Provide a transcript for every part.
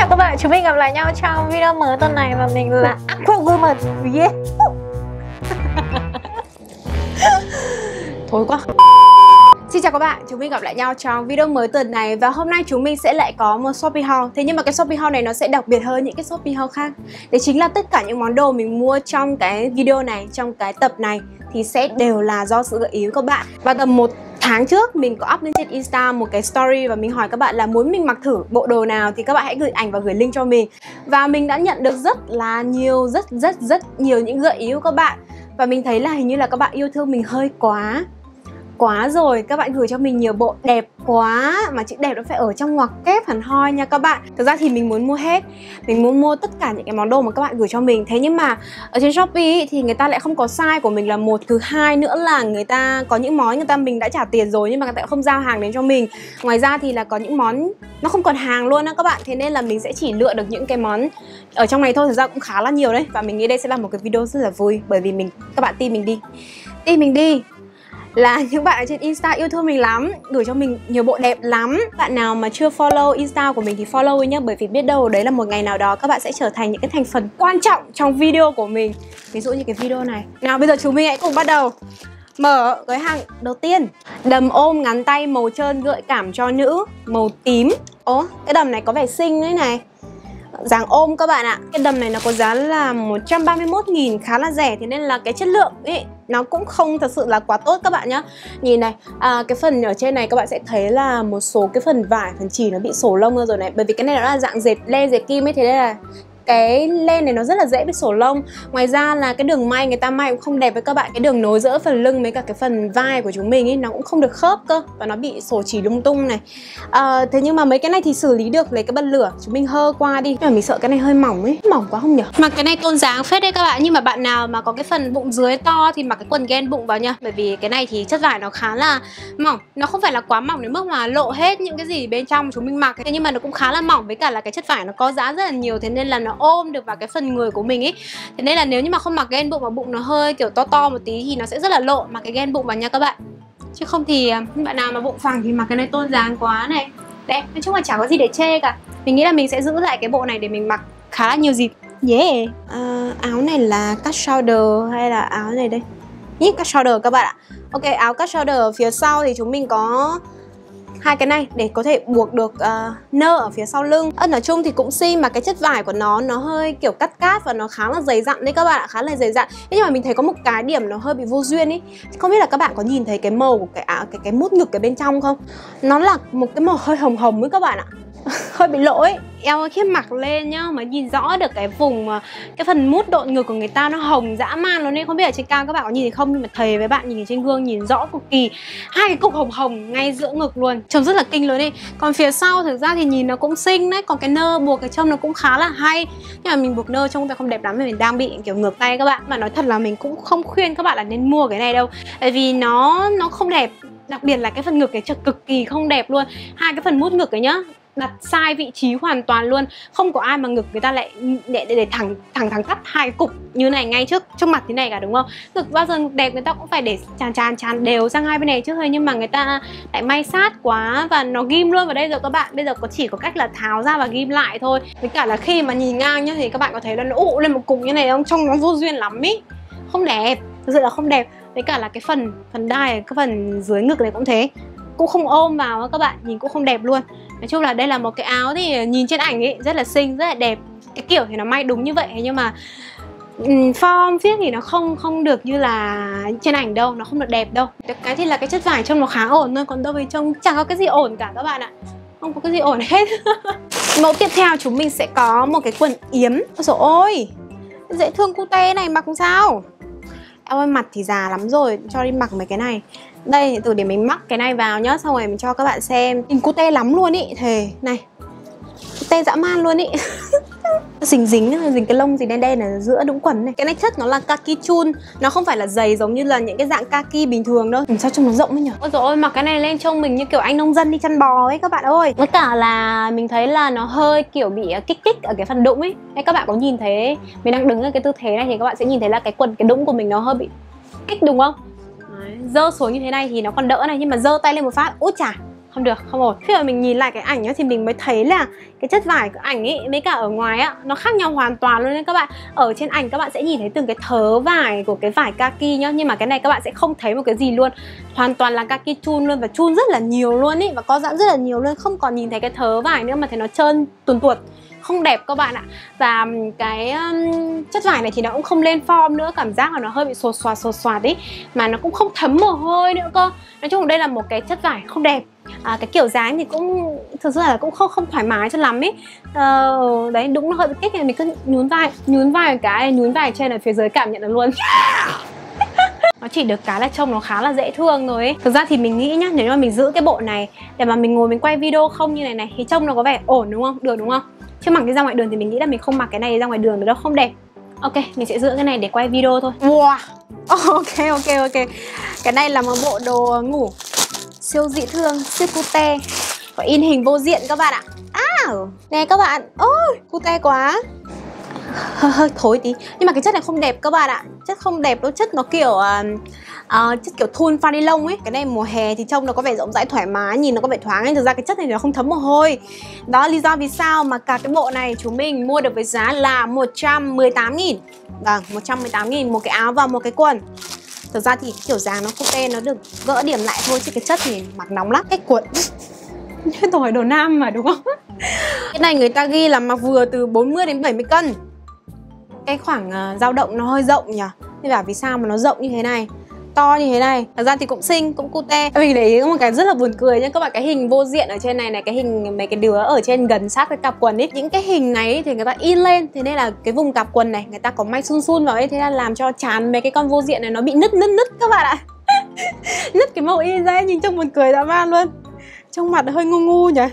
chào các bạn, chúng mình gặp lại nhau trong video mới tuần này và mình là Aquawoman. Yeah. Thối quá. Xin chào các bạn, chúng mình gặp lại nhau trong video mới tuần này và hôm nay chúng mình sẽ lại có một Shopee haul. Thế nhưng mà cái Shopee haul này nó sẽ đặc biệt hơn những cái Shopee haul khác. Đấy chính là tất cả những món đồ mình mua trong cái video này, trong cái tập này thì sẽ đều là do sự gợi ý của các bạn. Và tầm 1 tháng trước mình có up lên trên Insta một cái story và mình hỏi các bạn là muốn mình mặc thử bộ đồ nào thì các bạn hãy gửi ảnh và gửi link cho mình. Và mình đã nhận được rất là nhiều, rất nhiều những gợi ý của các bạn. Và mình thấy là hình như là các bạn yêu thương mình hơi quá rồi. Các bạn gửi cho mình nhiều bộ đẹp quá, mà chữ đẹp nó phải ở trong ngoặc kép hẳn hoi nha các bạn. Thực ra thì mình muốn mua hết, mình muốn mua tất cả những cái món đồ mà các bạn gửi cho mình. Thế nhưng mà ở trên Shopee ý, thì người ta lại không có size của mình là một. Thứ hai nữa là người ta có những món mình đã trả tiền rồi nhưng mà người ta không giao hàng đến cho mình. Ngoài ra thì là có những món nó không còn hàng luôn á các bạn. Thế nên là mình sẽ chỉ lựa được những cái món ở trong này thôi. Thực ra cũng khá là nhiều đấy. Và mình nghĩ đây sẽ là một cái video rất là vui. Bởi vì các bạn tin mình đi là những bạn ở trên Insta yêu thương mình lắm, gửi cho mình nhiều bộ đẹp lắm. Bạn nào mà chưa follow Insta của mình thì follow nhé. Bởi vì biết đâu đấy là một ngày nào đó các bạn sẽ trở thành những cái thành phần quan trọng trong video của mình. Ví dụ như cái video này. Nào bây giờ chúng mình hãy cùng bắt đầu mở gói hàng đầu tiên. Đầm ôm ngắn tay màu trơn gợi cảm cho nữ, màu tím. Ố, cái đầm này có vẻ xinh đấy này, dáng ôm các bạn ạ. Cái đầm này nó có giá là 131.000, khá là rẻ. Thế nên là cái chất lượng ấy nó cũng không thật sự là quá tốt các bạn nhá. Nhìn này, cái phần ở trên này các bạn sẽ thấy là một số cái phần vải, phần chì nó bị sổ lông ra rồi này. Bởi vì cái này nó là dạng dệt len, dệt kim ấy. Thế nên là cái len này nó rất là dễ bị sổ lông. Ngoài ra là cái đường may người ta may cũng không đẹp với các bạn. Cái đường nối giữa phần lưng với cả cái phần vai của chúng mình ấy nó cũng không được khớp cơ. Và nó bị sổ chỉ lung tung này. Thế nhưng mà mấy cái này thì xử lý được, lấy cái bật lửa chúng mình hơ qua đi. Nhưng mà mình sợ cái này hơi mỏng ấy, mỏng quá không nhỉ? Mà cái này tôn dáng phết đấy các bạn. Nhưng mà bạn nào mà có cái phần bụng dưới to thì mặc cái quần gen bụng vào nha. Bởi vì cái này thì chất vải nó khá là mỏng. Nó không phải là quá mỏng đến mức mà lộ hết những cái gì bên trong chúng mình mặc. Thế nhưng mà nó cũng khá là mỏng, với cả là cái chất vải nó có giá rất là nhiều. Thế nên là nó ôm được vào cái phần người của mình ấy. Thế nên là nếu như mà không mặc gen bụng và bụng nó hơi kiểu to một tí thì nó sẽ rất là lộ. Mặc cái gen bụng vào nha các bạn. Chứ không thì bạn nào mà bụng phẳng thì mặc cái này tôn dáng quá này. Đẹp, nói chung là chả có gì để chê cả. Mình nghĩ là mình sẽ giữ lại cái bộ này để mình mặc khá là nhiều dịp. Yeah. Áo này là cắt shoulder hay là áo này đây? Cắt shoulder các bạn ạ. Ok, áo cắt shoulder ở phía sau thì chúng mình có hai cái này để có thể buộc được nơ ở phía sau lưng. Nói chung thì cũng xinh, mà cái chất vải của nó hơi kiểu cắt và nó khá là dày dặn đấy các bạn ạ, khá là dày dặn. Nhưng mà mình thấy có một cái điểm nó hơi bị vô duyên ý. Không biết là các bạn có nhìn thấy cái màu của cái mút ngực ở bên trong không? Nó là một cái màu hơi hồng hồng ấy các bạn ạ. Hơi bị lộ ấy. Eo khi mặc lên nhá mà nhìn rõ được cái vùng cái phần mút độn ngực của người ta nó hồng dã man luôn nên không biết ở trên cao các bạn có nhìn thấy không, nhưng mà thầy với bạn nhìn trên gương nhìn rõ cực kỳ. Hai cái cục hồng hồng ngay giữa ngực luôn, trông rất là kinh luôn đi. Còn phía sau thực ra thì nhìn nó cũng xinh đấy, còn cái nơ buộc cái trông nó cũng khá là hay. Nhưng mà mình buộc nơ trông không đẹp lắm vì mình đang bị kiểu ngược tay các bạn. Mà nói thật là mình cũng không khuyên các bạn là nên mua cái này đâu, tại vì nó không đẹp. Đặc biệt là cái phần ngực cái cực kỳ không đẹp luôn. Hai cái phần mút ngực ấy nhá, đặt sai vị trí hoàn toàn luôn. Không có ai mà ngực người ta lại để thẳng tắp hai cái cục như này ngay trước mặt thế này cả, đúng không? Ngực bao giờ đẹp người ta cũng phải để tràn đều sang hai bên này trước thôi. Nhưng mà người ta lại may sát quá và nó ghim luôn vào đây rồi các bạn. Bây giờ chỉ có cách là tháo ra và ghim lại thôi. Với cả là khi mà nhìn ngang nhá thì các bạn có thấy là nó ụ lên một cục như này không? Trông nó vô duyên lắm ý. Không đẹp, thực sự là không đẹp. Với cả là cái phần đai, cái phần dưới ngực này cũng thế, cũng không ôm vào các bạn, nhìn cũng không đẹp luôn. Nói chung là đây là một cái áo thì nhìn trên ảnh ấy rất là xinh, rất là đẹp. Cái kiểu thì nó may đúng như vậy nhưng mà form viết thì nó không được như là trên ảnh đâu, nó không được đẹp đâu. Cái thì là cái chất vải trông nó khá ổn thôi, còn đâu với trông chẳng có cái gì ổn cả các bạn ạ. Không có cái gì ổn hết. Mẫu tiếp theo chúng mình sẽ có một cái quần yếm. Ôi dồi ôi, dễ thương cute này, mặc sao? Em ơi, mặt thì già lắm rồi, cho đi mặc mấy cái này. Đây, từ để mình mắc cái này vào nhá, xong rồi mình cho các bạn xem. Nhìn cute lắm luôn ý, thề. Này, cute dã man luôn ý. dính cái lông gì đen đen ở giữa đũng quần này. Cái này chất nó là kaki chun, nó không phải là dày giống như là những cái dạng kaki bình thường đâu. Sao trông nó rộng ấy nhỉ? Ôi dồi ôi, mặc cái này lên trông mình như kiểu anh nông dân đi chăn bò ấy các bạn ơi. Với cả là mình thấy là nó hơi kiểu bị kích ở cái phần đũng ấy. Hay các bạn có nhìn thấy mình đang đứng ở cái tư thế này thì các bạn sẽ nhìn thấy là cái đũng của mình nó hơi bị kích, đúng không? Dơ xuống như thế này thì nó còn đỡ này, nhưng mà dơ tay lên một phát, út chà, không được, không ổn. Khi mà mình nhìn lại cái ảnh nhá thì mình mới thấy là cái chất vải của ảnh ấy với cả ở ngoài á nó khác nhau hoàn toàn luôn đấy các bạn. Ở trên ảnh các bạn sẽ nhìn thấy từng cái thớ vải của cái vải kaki nhá, nhưng mà cái này các bạn sẽ không thấy một cái gì luôn. Hoàn toàn là kaki chun luôn, và chun rất là nhiều luôn ý, và có giãn rất là nhiều luôn, không còn nhìn thấy cái thớ vải nữa mà thấy nó trơn tuồn tuột, không đẹp các bạn ạ. Và cái chất vải này thì nó cũng không lên form nữa, cảm giác là nó hơi bị sột soạt ý, mà nó cũng không thấm mồ hôi nữa cơ. Nói chung là đây là một cái chất vải không đẹp. Cái kiểu dáng thì cũng thực sự là cũng không thoải mái cho lắm ý. Đấy đúng là hơi bị kích này, mình cứ nhún vai cái, nhún vai trên ở phía dưới cảm nhận được luôn. Nó chỉ được cái là trông nó khá là dễ thương rồi ấy. Thực ra thì mình nghĩ nhá, nếu mà mình giữ cái bộ này để mà mình ngồi mình quay video không như này thì trông nó có vẻ ổn đúng không? Được đúng không? Chứ mặc đi ra ngoài đường thì mình nghĩ là mình không mặc cái này ra ngoài đường được đâu, không đẹp. Ok, mình sẽ giữ cái này để quay video thôi. Wow. Ok. Cái này là một bộ đồ ngủ siêu dị thương, siêu cute, có in hình vô diện các bạn ạ. Nè các bạn, ôi cute quá. Hơi thối tí, nhưng mà cái chất này không đẹp các bạn ạ. Chất không đẹp đâu, chất nó kiểu chất kiểu thun pha ni lông ấy. Cái này mùa hè thì trông nó có vẻ rộng rãi thoải mái, nhìn nó có vẻ thoáng ấy. Thực ra cái chất này nó không thấm mồ hôi. Đó là lý do vì sao mà cả cái bộ này chúng mình mua được với giá là 118.000. Vâng, 118.000 một cái áo và một cái quần. Thực ra thì kiểu dáng nó cute, nó được gỡ điểm lại thôi, chứ cái chất thì mặc nóng lắm. Cái quần như tỏi đồ nam mà đúng không? Cái này người ta ghi là mặc vừa từ 40 đến 70 cân. Cái khoảng dao động nó hơi rộng nhỉ. Thế bảo vì sao mà nó rộng như thế này, to như thế này. Thật ra thì cũng xinh, cũng cute. Mình để ý một cái rất là buồn cười nha các bạn. Cái hình vô diện ở trên này, cái hình mấy cái đứa ở trên gần sát cái cặp quần ấy. Những cái hình này thì người ta in lên, thế nên là cái vùng cặp quần này người ta có may sun vào ấy, thế là làm cho trán mấy cái con vô diện này nó bị nứt các bạn ạ. Nứt cái màu in ra, nhìn trông buồn cười dã man luôn. Trông mặt hơi ngu nhỉ.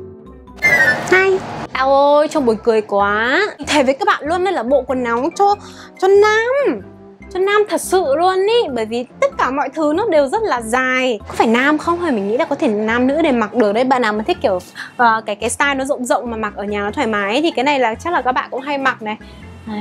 Hay. Ôi trông buồn cười quá. Thề với các bạn luôn, đây là bộ quần áo cho nam. Cho nam thật sự luôn ý. Bởi vì tất cả mọi thứ nó đều rất là dài. Có phải nam không? Hay mình nghĩ là có thể nam nữ để mặc được đấy. Bạn nào mà thích kiểu cái style nó rộng rộng mà mặc ở nhà nó thoải mái thì cái này là chắc là các bạn cũng hay mặc này. Đấy.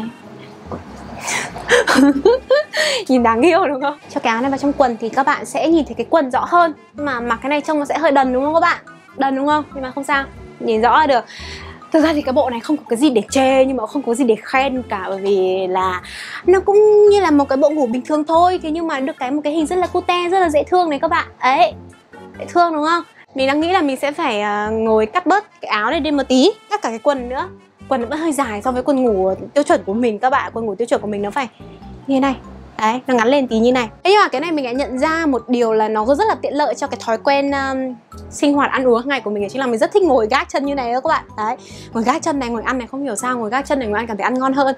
Nhìn đáng yêu đúng không? Cho cái áo này vào trong quần thì các bạn sẽ nhìn thấy cái quần rõ hơn. Nhưng mà mặc cái này trông nó sẽ hơi đần đúng không các bạn? Đần đúng không? Nhưng mà không sao, nhìn rõ là được. Thực ra thì cái bộ này không có cái gì để chê, nhưng mà không có gì để khen cả. Bởi vì là nó cũng như là một cái bộ ngủ bình thường thôi. Thế nhưng mà được một cái hình rất là cute, rất là dễ thương này các bạn. Ấy, dễ thương đúng không? Mình đang nghĩ là mình sẽ phải ngồi cắt bớt cái áo này đi một tí, cắt cả cái quần nữa. Quần nó vẫn hơi dài so với quần ngủ tiêu chuẩn của mình các bạn. Quần ngủ tiêu chuẩn của mình nó phải như thế này. Đấy, nó ngắn lên tí như này. Thế nhưng mà cái này mình đã nhận ra một điều là nó rất là tiện lợi cho cái thói quen sinh hoạt ăn uống hàng ngày của mình. Chính là mình rất thích ngồi gác chân như này đó các bạn. Đấy, ngồi gác chân này, ngồi ăn này, không hiểu sao ngồi gác chân này ngồi ăn cảm thấy ăn ngon hơn.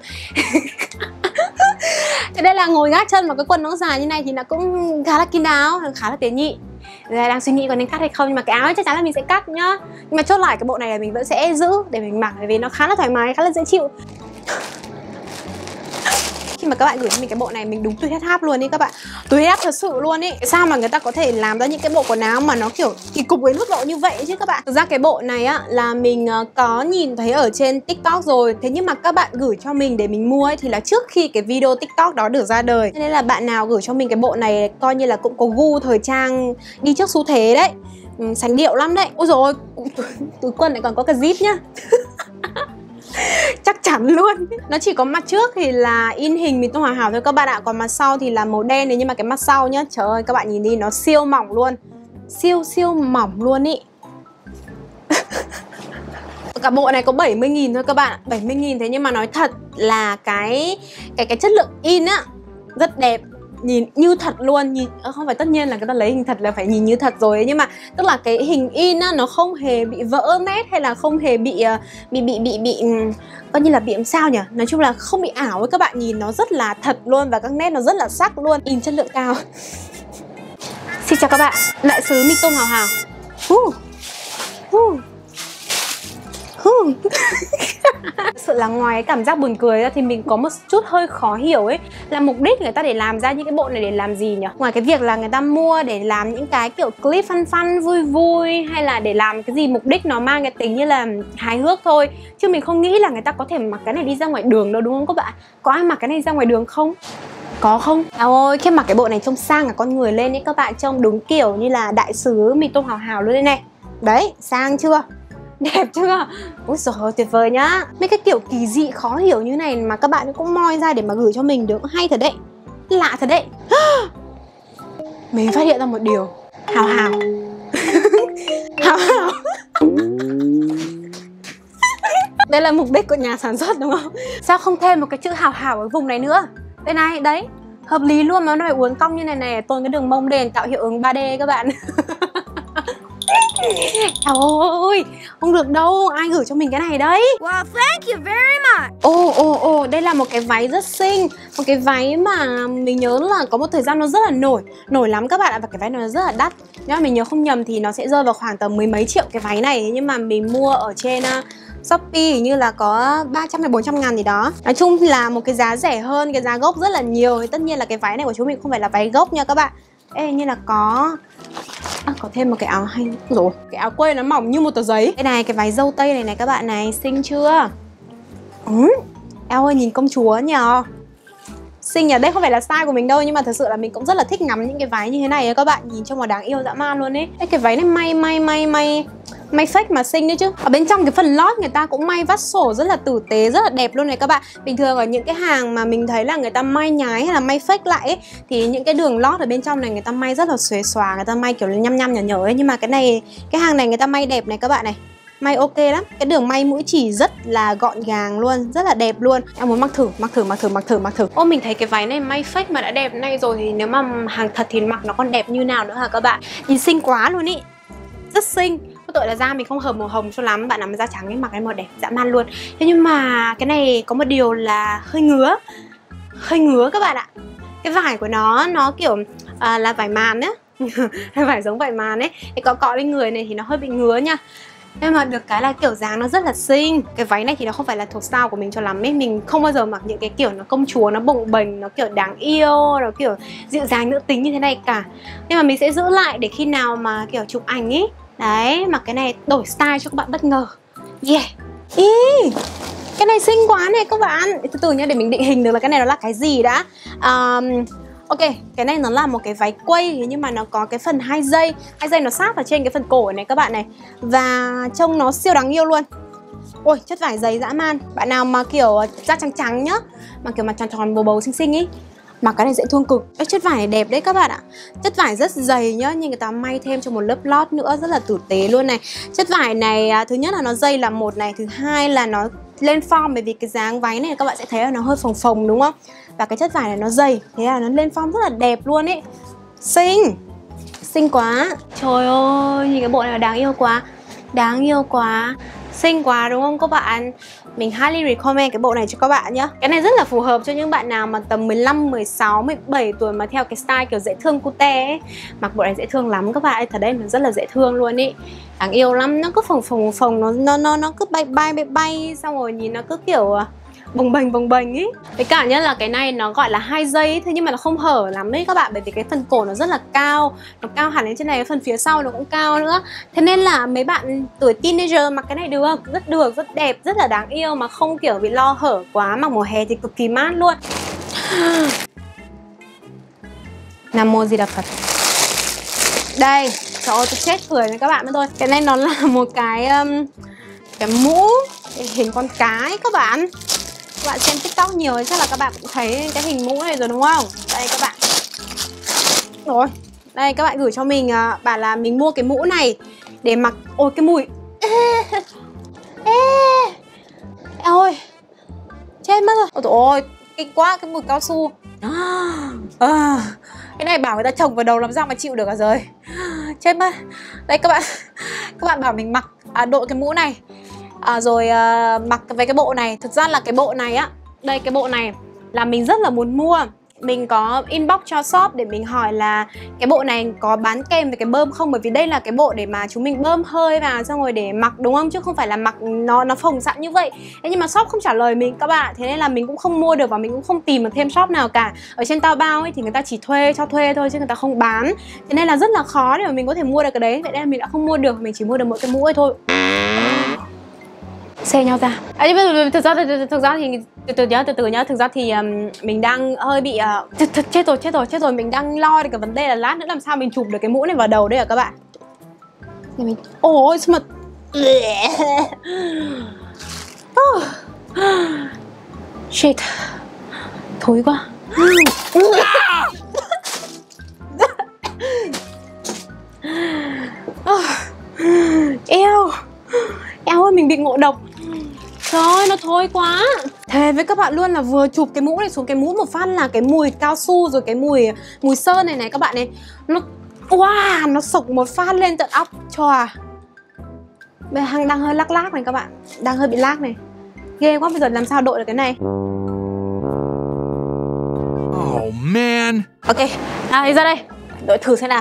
Thế đây là ngồi gác chân mà cái quần nó dài như này thì nó cũng khá là kín đáo, khá là tế nhị. Đang suy nghĩ có nên cắt hay không, nhưng mà cái áo chắc chắn là mình sẽ cắt nhá. Nhưng mà chốt lại cái bộ này là mình vẫn sẽ giữ để mình mặc, bởi vì nó khá là thoải mái, khá là dễ chịu. Khi mà các bạn gửi cho mình cái bộ này mình đúng tui hết háp luôn đi các bạn. Tui hết háp thật sự luôn ý. Sao mà người ta có thể làm ra những cái bộ quần áo mà nó kiểu kỳ cục đến mức độ như vậy chứ các bạn. Thực ra cái bộ này á là mình có nhìn thấy ở trên TikTok rồi. Thế nhưng mà các bạn gửi cho mình để mình mua ấy thì là trước khi cái video TikTok đó được ra đời. Nên là bạn nào gửi cho mình cái bộ này coi như là cũng có gu thời trang đi trước xu thế đấy. Sành điệu lắm đấy. Ôi dồi ôi, túi quần này còn có cả zip nhá. Chắc chắn luôn. Nó chỉ có mặt trước thì là in hình mình tô hoàn hảo thôi các bạn ạ. Còn mặt sau thì là màu đen này. Nhưng mà cái mặt sau nhá, trời ơi các bạn nhìn đi, nó siêu mỏng luôn. Siêu mỏng luôn ý. Cả bộ này có 70.000 thôi các bạn. 70.000 thế nhưng mà nói thật là cái chất lượng in á rất đẹp, nhìn như thật luôn. Nhìn không phải, tất nhiên là người ta lấy hình thật là phải nhìn như thật rồi ấy, nhưng mà tức là cái hình in á nó không hề bị vỡ nét hay là không hề bị coi như là bị làm sao nhỉ, nói chung là không bị ảo ấy, các bạn nhìn nó rất là thật luôn và các nét nó rất là sắc luôn, in chất lượng cao. Xin chào các bạn, đại sứ Mì Tôm Hào Hào. Thực sự là ngoài cái cảm giác buồn cười ra thì mình có một chút hơi khó hiểu ấy, là mục đích người ta để làm ra những cái bộ này để làm gì nhỉ? Ngoài cái việc là người ta mua để làm những cái kiểu clip fun vui hay là để làm cái gì, mục đích nó mang cái tính như là hài hước thôi, chứ mình không nghĩ là người ta có thể mặc cái này đi ra ngoài đường đâu, đúng không các bạn? Có ai mặc cái này ra ngoài đường không? Có không? Ôi, khi mặc cái bộ này trông sang cả con người lên ấy các bạn, trông đúng kiểu như là đại sứ Mì Tôm Hào Hào luôn đây này. Đấy, sang chưa? Đẹp chưa? Ôi giời ơi, tuyệt vời nhá. Mấy cái kiểu kỳ dị khó hiểu như này mà các bạn cũng moi ra để mà gửi cho mình được, hay thật đấy. Lạ thật đấy. Mình phát hiện ra một điều. Hào hào. Hào hào. Đây là mục đích của nhà sản xuất đúng không? Sao không thêm một cái chữ hào hào ở vùng này nữa? Đây này, đấy. Hợp lý luôn mà nó phải uốn cong như này này, tôn cái đường mông lên tạo hiệu ứng 3D các bạn. Trời ơi, không được đâu, ai gửi cho mình cái này đấy? Wow, thank you very much. Ồ, đây là một cái váy rất xinh. Một cái váy mà mình nhớ là có một thời gian nó rất là nổi lắm các bạn ạ. Và cái váy này nó rất là đắt. Nếu mà mình nhớ không nhầm thì nó sẽ rơi vào khoảng tầm mười mấy triệu cái váy này. Nhưng mà mình mua ở trên Shopee hình như là có 300 hay 400 ngàn gì đó. Nói chung là một cái giá rẻ hơn cái giá gốc rất là nhiều. Thì tất nhiên là cái váy này của chúng mình không phải là váy gốc nha các bạn. Ê, như là có thêm một cái áo hay rồi. Cái áo quây nó mỏng như một tờ giấy. Đây này, cái váy dâu tây này này các bạn này, xinh chưa? Eo ơi, nhìn công chúa nhờ. Xinh nhờ, đây không phải là style của mình đâu. Nhưng mà thật sự là mình cũng rất là thích ngắm những cái váy như thế này các bạn. Nhìn trông nó đáng yêu dã man luôn ấy. Cái váy này may fake mà xinh đấy chứ. Ở bên trong cái phần lót người ta cũng may vắt sổ rất là tử tế, rất là đẹp luôn này các bạn. Bình thường ở những cái hàng mà mình thấy là người ta may nhái hay là may fake lại ấy, thì những cái đường lót ở bên trong này người ta may rất là xuề xòa, người ta may kiểu nhăm nhở ấy. Nhưng mà cái này, cái hàng này người ta may đẹp này các bạn này. May ok lắm. Cái đường may mũi chỉ rất là gọn gàng luôn, rất là đẹp luôn. Em muốn mặc thử. Ô, mình thấy cái váy này may fake mà đã đẹp này rồi thì nếu mà hàng thật thì mặc nó còn đẹp như nào nữa hả các bạn? Nhìn xinh quá luôn ý. Rất xinh. Có tội là da mình không hợp màu hồng cho lắm. Bạn nào mà da trắng ấy mặc cái màu đẹp dã man luôn. Thế nhưng mà cái này có một điều là hơi ngứa các bạn ạ. Cái vải của nó kiểu là vải màn á. Vải giống vải màn ấy. Cái cọ lên người này thì nó hơi bị ngứa nha. Nhưng mà được cái là kiểu dáng nó rất là xinh. Cái váy này thì nó không phải là thuộc style của mình cho lắm ấy. Mình không bao giờ mặc những cái kiểu nó công chúa, nó bồng bềnh, nó kiểu đáng yêu, nó kiểu dịu dàng nữ tính như thế này cả. Nhưng mà mình sẽ giữ lại để khi nào mà kiểu chụp ảnh ấy. Đấy, mặc cái này đổi style cho các bạn bất ngờ. Yeah. Ý, cái này xinh quá này các bạn. Từ từ nhá, để mình định hình được là cái này nó là cái gì đã. Ok, cái này nó là một cái váy quây nhưng mà nó có cái phần 2 dây nó sát vào trên cái phần cổ này các bạn này. Và trông nó siêu đáng yêu luôn. Ôi, chất vải dày dã man. Bạn nào mà kiểu da trắng trắng nhá, mà kiểu mặt tròn tròn bầu bầu xinh xinh ý, mặc cái này dễ thương cực. Cái chất vải này đẹp đấy các bạn ạ. Chất vải rất dày nhá, nhưng người ta may thêm cho một lớp lót nữa rất là tử tế luôn này. Chất vải này thứ nhất là nó dày là một này, thứ hai là nó lên form, bởi vì cái dáng váy này các bạn sẽ thấy là nó hơi phồng phồng đúng không? Và cái chất vải này nó dày, thế là nó lên form rất là đẹp luôn ấy. Xinh quá. Trời ơi, nhìn cái bộ này đáng yêu quá. Xinh quá đúng không các bạn? Mình highly recommend cái bộ này cho các bạn nhé. Cái này rất là phù hợp cho những bạn nào mà tầm 15, 16, 17 tuổi mà theo cái style kiểu dễ thương cute ấy. Mặc bộ này dễ thương lắm các bạn. Thật đấy, nó rất là dễ thương luôn ý. Đáng yêu lắm, nó cứ phồng, nó cứ bay xong rồi nhìn nó cứ kiểu bồng bềnh ý. Với cả nhá là cái này nó gọi là 2 dây ấy, thế nhưng mà nó không hở lắm ấy các bạn, bởi vì cái phần cổ nó rất là cao, nó cao hẳn lên trên này, cái phần phía sau nó cũng cao nữa. Thế nên là mấy bạn tuổi teenager mặc cái này được, rất đẹp, rất là đáng yêu mà không kiểu bị lo hở quá. Mặc mùa hè thì cực kỳ mát luôn. Nam mô Di Đà Phật. Đây, trời ơi tôi chết cười với các bạn nữa thôi. Cái này nó là một cái mũ hình con cá ấy các bạn. Các bạn xem TikTok nhiều thì chắc là các bạn cũng thấy cái hình mũ này rồi đúng không? Đây các bạn. Rồi, đây các bạn gửi cho mình bảo là mình mua cái mũ này để mặc. Ôi cái mùi ôi chết mất rồi. Ôi trời ơi, kinh quá, cái mùi cao su. Cái này bảo người ta trồng vào đầu làm sao mà chịu được cả rồi. Chết mất. Đây các bạn bảo mình mặc đội cái mũ này rồi mặc với cái bộ này. Thực ra là cái bộ này á, đây cái bộ này là mình rất là muốn mua. Mình có inbox cho shop để mình hỏi là cái bộ này có bán kèm với cái bơm không, bởi vì đây là cái bộ để mà chúng mình bơm hơi vào xong rồi để mặc đúng không, chứ không phải là mặc nó phồng sẵn như vậy. Thế nhưng mà shop không trả lời mình các bạn, thế nên là mình cũng không mua được và mình cũng không tìm được thêm shop nào cả. Ở trên Taobao ấy thì người ta chỉ cho thuê thôi chứ người ta không bán, thế nên là rất là khó để mà mình có thể mua được cái đấy. Vậy nên là mình đã không mua được, mình chỉ mua được mỗi cái mũ ấy thôi. Xe nhau ra. Thực ra thì từ từ nhá. Thực ra thì mình đang hơi bị chết rồi. Mình đang lo được cái vấn đề là lát nữa làm sao mình chụp được cái mũ này vào đầu đây à các bạn. Ôi sao mà shit, thối quá. Eo ơi, mình bị ngộ độc. Trời ơi, nó thối quá. Thề với các bạn luôn là vừa chụp cái mũ này xuống, cái mũ một phát là cái mùi cao su rồi cái mùi sơn này này các bạn này, nó wow, nó sộc một phát lên tận óc. Chòa. Bây giờ đang hơi lác này các bạn, đang hơi bị lag này. Ghê quá, bây giờ làm sao đội được cái này. Oh man. Ok, nào đi ra đây, đội thử xem nào.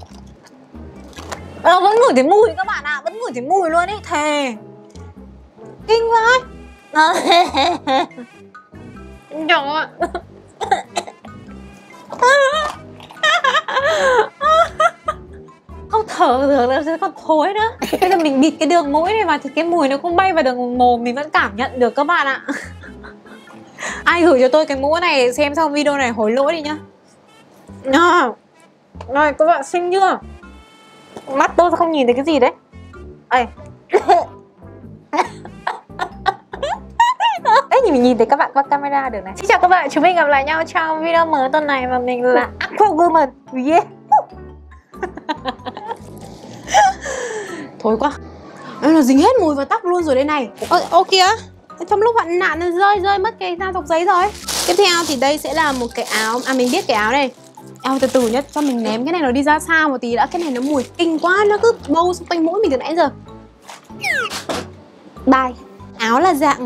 Vẫn ngửi thấy mùi các bạn ạ, vẫn ngửi thấy mùi luôn ý, thề. Kinh vậy. Trời ơi. Không thở được là sẽ còn thối nữa. Bây giờ mình bịt cái đường mũi này vào thì cái mùi nó cũng bay vào đường mồm, mình vẫn cảm nhận được các bạn ạ. Ai gửi cho tôi cái mũ này xem xong video này hối lỗi đi nhá. Rồi các bạn xinh chưa? Mắt tôi không nhìn thấy cái gì đấy. Ê. Đấy, mình nhìn thấy các bạn qua camera được này. Xin chào các bạn, chúng mình gặp lại nhau trong video mới tuần này và mình là Aquawoman. Yeah. Thối quá. Nó dính hết mùi vào tóc luôn rồi đây này. Ô kìa, trong lúc hoạn nạn nó rơi mất cái da dọc giấy rồi. Tiếp theo thì đây sẽ là một cái áo. À, mình biết cái áo này. Từ từ nhá, cho mình ném cái này nó đi ra xa một tí đã. Cái này nó mùi kinh quá, nó cứ bâu xung quanh mũi mình từ nãy giờ. Bye. Áo là dạng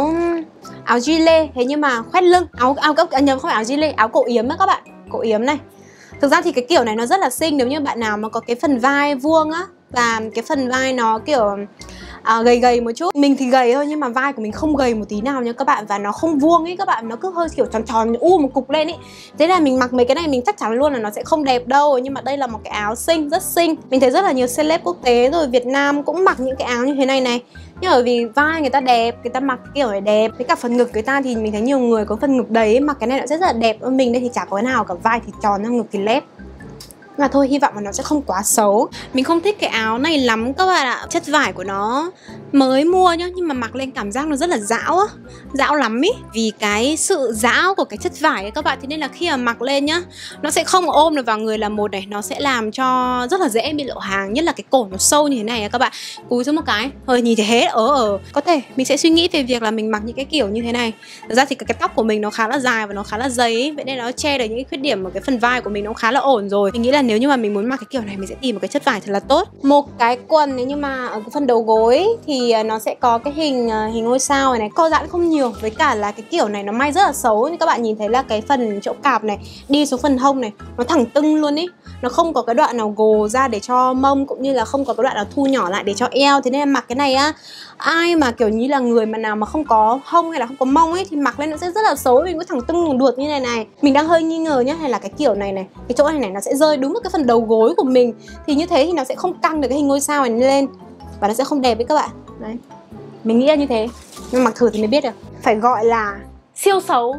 áo gilet, thế nhưng mà khoét lưng. Nhầm, không phải áo gilet, áo cổ yếm á các bạn. Cổ yếm này. Thực ra thì cái kiểu này nó rất là xinh nếu như bạn nào mà có cái phần vai vuông á, và cái phần vai nó kiểu gầy gầy một chút. Mình thì gầy thôi nhưng mà vai của mình không gầy một tí nào nha các bạn. Và nó không vuông ấy các bạn, nó cứ hơi kiểu tròn tròn một cục lên ấy. Thế là mình mặc mấy cái này mình chắc chắn luôn là nó sẽ không đẹp đâu. Nhưng mà đây là một cái áo xinh, rất xinh. Mình thấy rất là nhiều celeb quốc tế rồi Việt Nam cũng mặc những cái áo như thế này này. Nhưng bởi vì vai người ta đẹp, người ta mặc kiểu này đẹp. Với cả phần ngực người ta thì mình thấy nhiều người có phần ngực đầy ấy, mặc cái này nó sẽ rất là đẹp. Mình đây thì chả có cái nào cả, vai thì tròn, ngực thì lép. Mà thôi, hy vọng là nó sẽ không quá xấu. Mình không thích cái áo này lắm các bạn ạ. Chất vải của nó mới mua nhá, nhưng mà mặc lên cảm giác nó rất là rão á. Rão lắm ý. Vì cái sự rão của cái chất vải ấy các bạn. Thế nên là khi mà mặc lên nhá, nó sẽ không ôm được vào người là một này. Nó sẽ làm cho rất là dễ bị lộ hàng. Nhất là cái cổ nó sâu như thế này các bạn. Cúi xuống một cái, nhìn thấy hết có thể mình sẽ suy nghĩ về việc là mình mặc những cái kiểu như thế này. Thực ra thì cái tóc của mình nó khá là dài và nó khá là dày ấy. Vậy nên nó che được những cái khuyết điểm ở cái phần vai của mình nó khá là ổn rồi. Mình nghĩ là nếu như mà mình muốn mặc cái kiểu này mình sẽ tìm một cái chất vải thật là tốt. Một cái quần nếu như mà ở cái phần đầu gối thì nó sẽ có cái hình ngôi sao này, co giãn không nhiều. Với cả là cái kiểu này nó may rất là xấu. Như các bạn nhìn thấy là cái phần chỗ cạp này đi xuống phần hông này nó thẳng tưng luôn ý. Nó không có cái đoạn nào gồ ra để cho mông, cũng như là không có cái đoạn nào thu nhỏ lại để cho eo. Thế nên là mặc cái này á, ai mà kiểu như là người mà nào mà không có hông hay là không có mông ấy thì mặc lên nó sẽ rất là xấu. Mình có thẳng tưng đuột như này này. Mình đang hơi nghi ngờ nhá, hay là cái kiểu này này, cái chỗ này nó sẽ rơi đúng vào cái phần đầu gối của mình. Thì như thế thì nó sẽ không căng được cái hình ngôi sao này lên và nó sẽ không đẹp với các bạn. Đấy, mình nghĩ là như thế. Nhưng mặc thử thì mới biết được. Phải gọi là siêu xấu.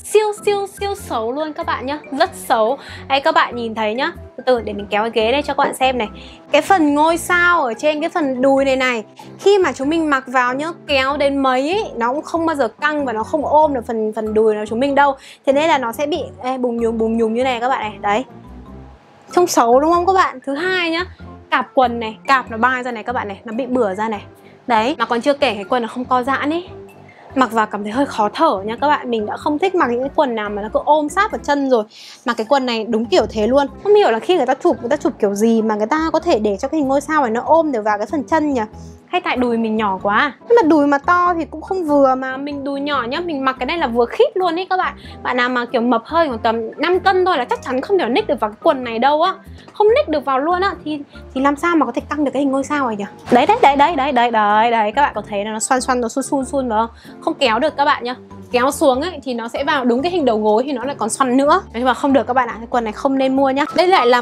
Siêu xấu luôn các bạn nhá. Rất xấu. Đây các bạn nhìn thấy nhá. Từ từ để mình kéo cái ghế đây cho các bạn xem này. Cái phần ngôi sao ở trên cái phần đùi này này, khi mà chúng mình mặc vào nhá, kéo đến mấy ấy, nó cũng không bao giờ căng và nó không ôm được phần đùi của chúng mình đâu. Thế nên là nó sẽ bị bùng nhùng như này các bạn này. Đấy, trông xấu đúng không các bạn? Thứ hai nhá, cạp quần này, cạp nó bay ra này các bạn này, nó bị bửa ra này. Đấy, mà còn chưa kể cái quần nó không co giãn ấy. Mặc vào cảm thấy hơi khó thở nha các bạn. Mình đã không thích mặc những cái quần nào mà nó cứ ôm sát vào chân rồi. Mà cái quần này đúng kiểu thế luôn. Không hiểu là khi người ta chụp kiểu gì mà người ta có thể để cho cái hình ngôi sao này nó ôm được vào cái phần chân nhỉ? Hay tại đùi mình nhỏ quá? Nhưng mà đùi mà to thì cũng không vừa, mà mình đùi nhỏ nhá, mình mặc cái này là vừa khít luôn ấy các bạn. Bạn nào mà kiểu mập hơi khoảng tầm 5 cân thôi là chắc chắn không thể nick được vào cái quần này đâu á. Không nick được vào luôn á. Thì làm sao mà có thể căng được cái hình ngôi sao này nhỉ? Đấy, các bạn có thấy là nó xoăn nó sun phải không? Không kéo được các bạn nhá. Kéo xuống ấy thì nó sẽ vào đúng cái hình đầu gối thì nó lại còn xoăn nữa. Nhưng mà không được các bạn ạ. Cái quần này không nên mua nhá. Đây lại là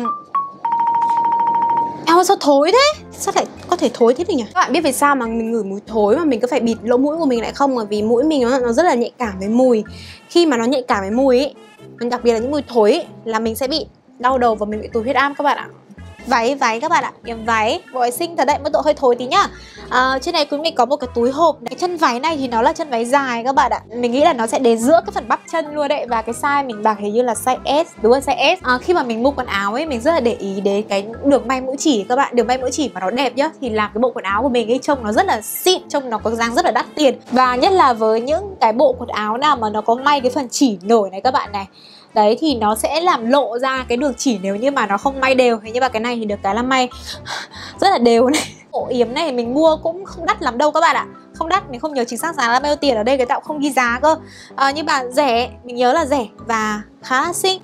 sao thối thế? Sao lại có thể thối thế được nhỉ? Các bạn biết vì sao mà mình ngửi mùi thối mà mình cứ phải bịt lỗ mũi của mình lại không? Bởi vì mũi mình nó rất là nhạy cảm với mùi. Khi mà nó nhạy cảm với mùi ấy, đặc biệt là những mùi thối ấy, là mình sẽ bị đau đầu và mình bị tụt huyết áp các bạn ạ. váy các bạn ạ, điểm váy. Bộ váy xinh thật đấy, mức độ hơi thối tí nhá. Trên này mình có một cái túi hộp. Cái chân váy này thì nó là chân váy dài các bạn ạ. Mình nghĩ là nó sẽ đến giữa cái phần bắp chân luôn đấy. Và cái size mình mặc hình như là size S, đúng rồi, size S. Khi mà mình mua quần áo ấy, mình rất là để ý đến cái đường may mũi chỉ các bạn. Đường may mũi chỉ mà nó đẹp nhá, thì làm cái bộ quần áo của mình ấy trông nó rất là xịn, trông nó có dáng rất là đắt tiền. Và nhất là với những cái bộ quần áo nào mà nó có may cái phần chỉ nổi này các bạn này, đấy thì nó sẽ làm lộ ra cái đường chỉ nếu như mà nó không may đều. Nhưng mà cái này thì được cái là may rất là đều này. Bộ yếm này mình mua cũng không đắt lắm đâu các bạn ạ. Không đắt, mình không nhớ chính xác giá là bao nhiêu tiền, ở đây người ta cũng không ghi giá cơ. Nhưng mà rẻ, mình nhớ là rẻ và khá là xinh.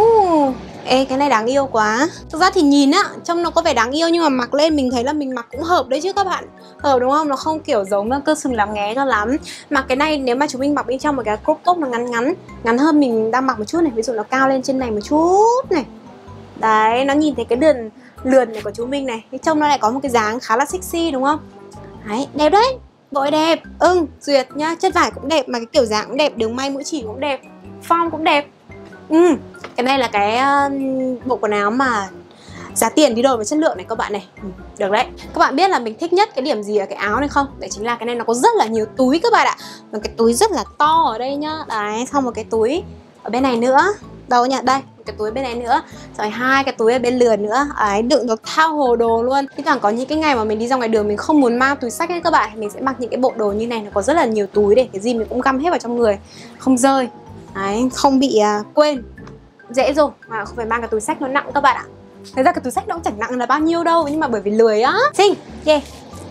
Ê, cái này đáng yêu quá. Thực ra thì nhìn á, trông nó có vẻ đáng yêu nhưng mà mặc lên mình thấy là mình mặc cũng hợp đấy chứ các bạn. Hợp đúng không? Nó không kiểu giống cơ sừng làm nghé cho lắm. Mà cái này nếu mà chúng mình mặc bên trong một cái crop top nó ngắn hơn mình đang mặc một chút này. Ví dụ nó cao lên trên này một chút này. Đấy, nó nhìn thấy cái lườn này của chúng mình này. Thì trông nó lại có một cái dáng khá là sexy đúng không? Đấy, đẹp đấy. Bộ đẹp, duyệt nhá. Chất vải cũng đẹp, mà cái kiểu dáng cũng đẹp. Đường may mũi chỉ cũng đẹp, form cũng đẹp. Cái này là cái bộ quần áo mà giá tiền đi đôi với chất lượng này các bạn này. Được đấy. Các bạn biết là mình thích nhất cái điểm gì ở cái áo này không? Đấy chính là cái này nó có rất là nhiều túi các bạn ạ. Và cái túi rất là to ở đây nhá. Đấy, xong một cái túi ở bên này nữa. Đâu nhỉ? Đây, một cái túi bên này nữa. Rồi 2 cái túi ở bên lườn nữa. Đấy, đựng được thao hồ đồ luôn. Thì càng có những cái ngày mà mình đi ra ngoài đường mình không muốn mang túi xách ấy các bạn, mình sẽ mặc những cái bộ đồ như này, nó có rất là nhiều túi để cái gì mình cũng găm hết vào trong người, không rơi. Đấy, không bị quên. Dễ rồi, mà không phải mang cái túi xách nó nặng các bạn ạ. Thật ra cái túi xách nó cũng chẳng nặng là bao nhiêu đâu, nhưng mà bởi vì lười á. Xinh, yeah.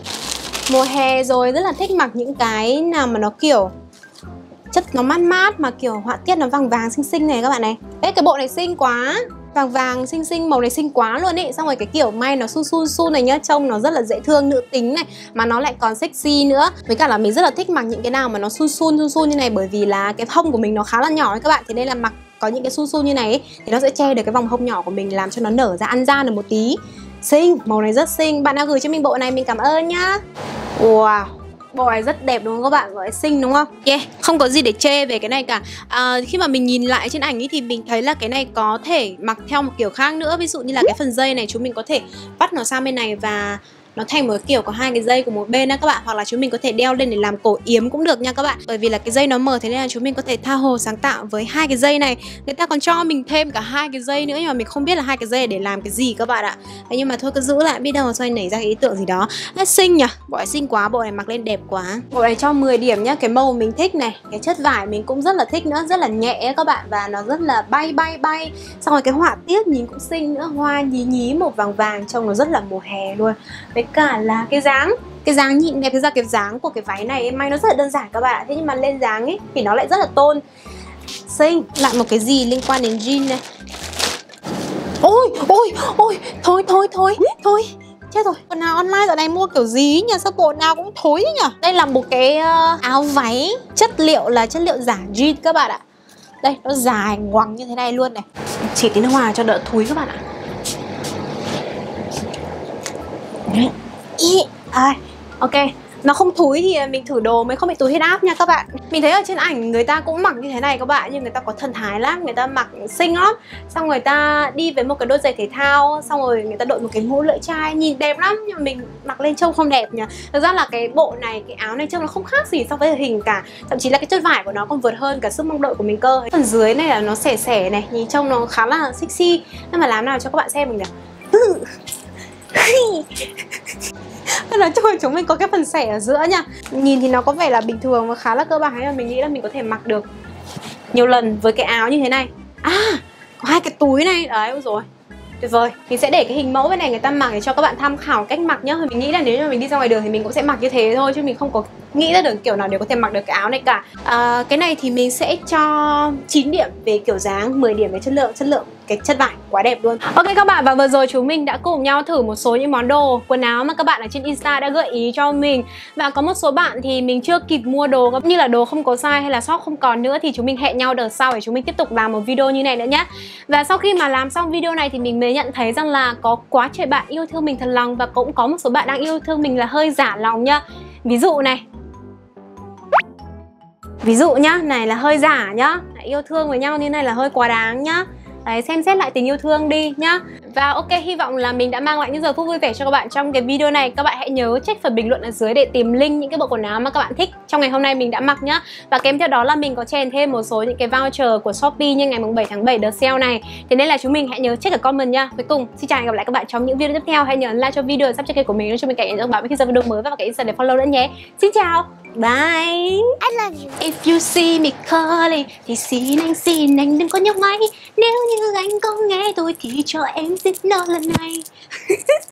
Mùa hè rồi rất là thích mặc những cái nào mà nó kiểu chất nó mát mát mà kiểu họa tiết nó vàng vàng xinh xinh này các bạn này. Ê, cái bộ này xinh quá. Vàng vàng xinh xinh, màu này xinh quá luôn ý. Xong rồi cái kiểu may nó sun này nhá, trông nó rất là dễ thương, nữ tính này, mà nó lại còn sexy nữa. Với cả là mình rất là thích mặc những cái nào mà nó sun như này, bởi vì là cái hông của mình nó khá là nhỏ ấy các bạn. Thế nên là mặc có những cái sun như này ấy, thì nó sẽ che được cái vòng hông nhỏ của mình, làm cho nó nở ra ăn gian được một tí. Xinh, màu này rất xinh. Bạn nào gửi cho mình bộ này mình cảm ơn nhá. Wow, bộ này rất đẹp đúng không các bạn? Bộ này xinh đúng không? Yeah, không có gì để chê về cái này cả. Khi mà mình nhìn lại trên ảnh ý, thì mình thấy là cái này có thể mặc theo một kiểu khác nữa. Ví dụ như là cái phần dây này chúng mình có thể vắt nó sang bên này và nó thành một kiểu có 2 cái dây của một bên đó các bạn. Hoặc là chúng mình có thể đeo lên để làm cổ yếm cũng được nha các bạn. Bởi vì là cái dây nó mờ, thế nên là chúng mình có thể tha hồ sáng tạo với 2 cái dây này. Người ta còn cho mình thêm cả 2 cái dây nữa, nhưng mà mình không biết là 2 cái dây để làm cái gì các bạn ạ. Thế nhưng mà thôi cứ giữ lại, biết đâu xoay nảy ra cái ý tưởng gì đó. Xinh nhỉ, bộ này xinh quá, bộ này mặc lên đẹp quá. Bộ này cho 10 điểm nhá. Cái màu mình thích này, cái chất vải mình cũng rất là thích nữa, rất là nhẹ các bạn. Và nó rất là bay. Xong rồi cái họa tiết nhìn cũng xinh nữa, hoa nhí màu vàng vàng, trông nó rất là mùa hè luôn. Với cả là cái dáng nhịn đẹp. Thực ra cái dáng của cái váy này em may nó rất là đơn giản các bạn ạ. Thế nhưng mà lên dáng ấy thì nó lại rất là tôn. Xinh. Lại một cái gì liên quan đến jean này. Ôi, thôi. Chết rồi, quần áo online dạo này mua kiểu gì nhỉ? Sao bộ nào cũng thối nhỉ? Đây là một cái áo váy chất liệu là chất liệu giả jean các bạn ạ. Đây, nó dài ngoằng như thế này luôn này. Chỉ tí nước hoa cho đỡ thúi các bạn ạ. Ok, nó không thúi thì mình thử đồ mới không bị tụt huyết áp nha các bạn. Mình thấy ở trên ảnh người ta cũng mặc như thế này các bạn, nhưng người ta có thần thái lắm, người ta mặc xinh lắm. Xong người ta đi với một cái đôi giày thể thao, xong rồi người ta đội một cái mũ lưỡi chai, nhìn đẹp lắm. Nhưng mà mình mặc lên trông không đẹp nhỉ. Thực ra là cái bộ này, cái áo này trông nó không khác gì so với hình cả. Thậm chí là cái chất vải của nó còn vượt hơn cả sức mong đợi của mình cơ. Phần dưới này là nó xẻ này, nhìn trông nó khá là sexy. Nhưng mà làm nào cho các bạn xem mình nhỉ? Nói chung là chúng mình có cái phần xẻ ở giữa nha. Nhìn thì nó có vẻ là bình thường và khá là cơ bản, mà mình nghĩ là mình có thể mặc được nhiều lần với cái áo như thế này. Có 2 cái túi này. Đấy, ôi rồi, tuyệt vời. Mình sẽ để cái hình mẫu bên này người ta mặc để cho các bạn tham khảo cách mặc nhá. Mình nghĩ là nếu như mình đi ra ngoài đường thì mình cũng sẽ mặc như thế thôi, chứ mình không có nghĩ ra được kiểu nào để có thể mặc được cái áo này cả. Cái này thì mình sẽ cho 9 điểm về kiểu dáng, 10 điểm về chất lượng cái chất vải quá đẹp luôn. Ok các bạn, và vừa rồi chúng mình đã cùng nhau thử một số những món đồ quần áo mà các bạn ở trên Insta đã gợi ý cho mình. Và có một số bạn thì mình chưa kịp mua đồ, như là đồ không có size hay là shop không còn nữa, thì chúng mình hẹn nhau đợt sau để chúng mình tiếp tục làm một video như này nữa nhé. Và sau khi mà làm xong video này thì mình mới nhận thấy rằng là có quá trời bạn yêu thương mình thật lòng, và cũng có một số bạn đang yêu thương mình là hơi giả lòng nhá. Ví dụ này, ví dụ nhá, này là hơi giả nhá. Yêu thương với nhau như này là hơi quá đáng nhá. Đấy, xem xét lại tình yêu thương đi nhá. Và ok, hy vọng là mình đã mang lại những giờ phút vui vẻ cho các bạn trong cái video này. Các bạn hãy nhớ check phần bình luận ở dưới để tìm link những cái bộ quần áo mà các bạn thích trong ngày hôm nay mình đã mặc nhá. Và kèm theo đó là mình có chèn thêm một số những cái voucher của Shopee như ngày 7 tháng 7 đợt sale này. Thế nên là chúng mình hãy nhớ check ở comment nha. Cuối cùng, xin chào và hẹn gặp lại các bạn trong những video tiếp theo. Hãy nhớ like cho video, subscribe kênh của mình để cho mình cảnh nhận thông báo khi ra video mới và cái Insta để follow nữa nhé. Xin chào. Bye. I love you. If you see me calling thì xin anh đừng có nhấc máy. Nếu như anh có nghe tôi thì cho em signal lần này.